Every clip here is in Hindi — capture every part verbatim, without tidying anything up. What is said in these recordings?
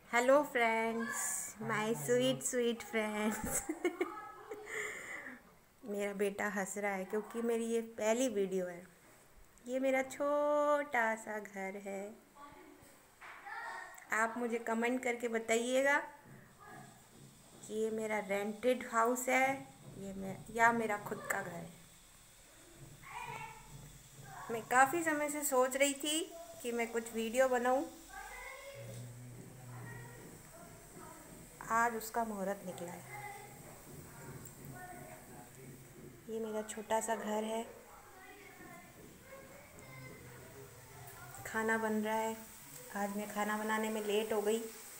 Hello friends, my sweet sweet friends. मेरा बेटा हंस रहा है क्योंकि मेरी ये पहली वीडियो है। ये मेरा छोटा सा घर है। आप मुझे कमेंट करके बताइएगा कि ये मेरा रेंटेड हाउस है ये मैं या मेरा खुद का घर है। मैं काफ़ी समय से सोच रही थी कि मैं कुछ वीडियो बनाऊं। आज उसका मुहूर्त निकला है। ये मेरा छोटा सा घर है। खाना बन रहा है। आज मैं खाना बनाने में लेट हो गई।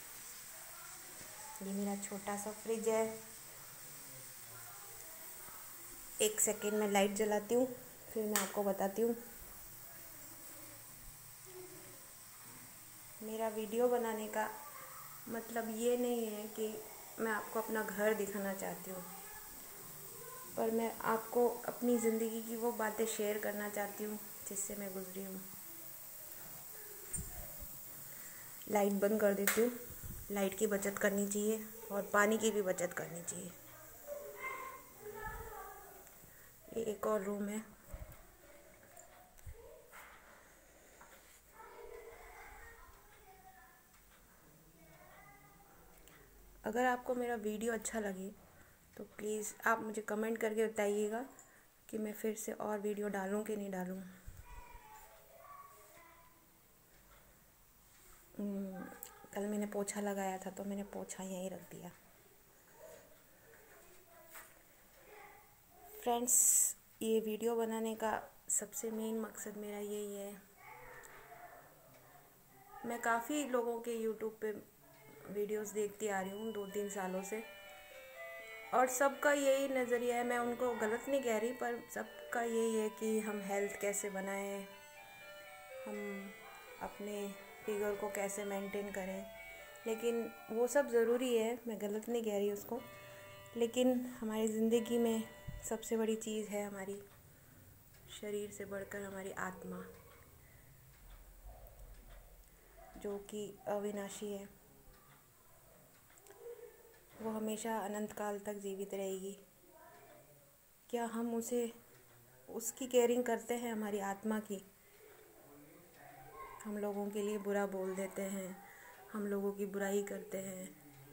ये मेरा छोटा सा फ्रिज है। एक सेकेंड में लाइट जलाती हूँ, फिर मैं आपको बताती हूँ। मेरा वीडियो बनाने का मतलब ये नहीं है कि मैं आपको अपना घर दिखाना चाहती हूँ, पर मैं आपको अपनी ज़िंदगी की वो बातें शेयर करना चाहती हूँ जिससे मैं गुजरी हूँ। लाइट बंद कर देती हूँ। लाइट की बचत करनी चाहिए और पानी की भी बचत करनी चाहिए। ये एक और रूम है। अगर आपको मेरा वीडियो अच्छा लगे तो प्लीज़ आप मुझे कमेंट करके बताइएगा कि मैं फिर से और वीडियो डालूं कि नहीं डालूं। कल मैंने पोछा लगाया था तो मैंने पोछा यहीं रख दिया। फ्रेंड्स, ये वीडियो बनाने का सबसे मेन मकसद मेरा यही है। मैं काफ़ी लोगों के यूट्यूब पे वीडियोस देखती आ रही हूँ दो तीन सालों से, और सबका यही नज़रिया है। मैं उनको गलत नहीं कह रही, पर सबका यही है कि हम हेल्थ कैसे बनाएं, हम अपने फिगर को कैसे मेंटेन करें। लेकिन वो सब ज़रूरी है, मैं गलत नहीं कह रही उसको। लेकिन हमारी ज़िंदगी में सबसे बड़ी चीज़ है हमारी शरीर से बढ़कर हमारी आत्मा, जो कि अविनाशी है। वो हमेशा अनंत काल तक जीवित रहेगी। क्या हम उसे उसकी केयरिंग करते हैं? हमारी आत्मा की हम लोगों के लिए बुरा बोल देते हैं, हम लोगों की बुराई करते हैं,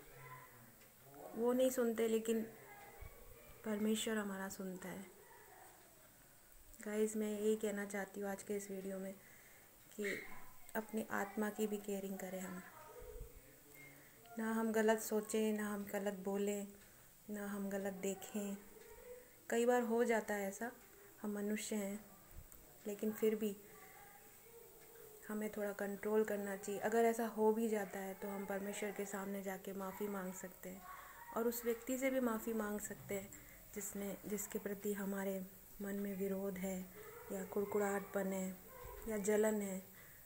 वो नहीं सुनते, लेकिन परमेश्वर हमारा सुनता है। गाइस, मैं यही कहना चाहती हूँ आज के इस वीडियो में कि अपनी आत्मा की भी केयरिंग करें। हम ना हम गलत सोचें, ना हम गलत बोलें, ना हम गलत देखें। कई बार हो जाता है ऐसा, हम मनुष्य हैं, लेकिन फिर भी हमें थोड़ा कंट्रोल करना चाहिए। अगर ऐसा हो भी जाता है तो हम परमेश्वर के सामने जाके माफ़ी मांग सकते हैं, और उस व्यक्ति से भी माफ़ी मांग सकते हैं जिसने जिसके प्रति हमारे मन में विरोध है, या कुड़कुड़ाहटपन है, या जलन है।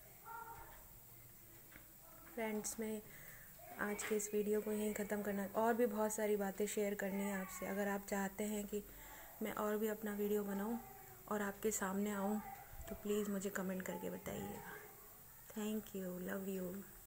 फ्रेंड्स, मैं आज के इस वीडियो को यहीं ख़त्म करना, और भी बहुत सारी बातें शेयर करनी है आपसे। अगर आप चाहते हैं कि मैं और भी अपना वीडियो बनाऊं और आपके सामने आऊं तो प्लीज़ मुझे कमेंट करके बताइएगा। Thank you, love you.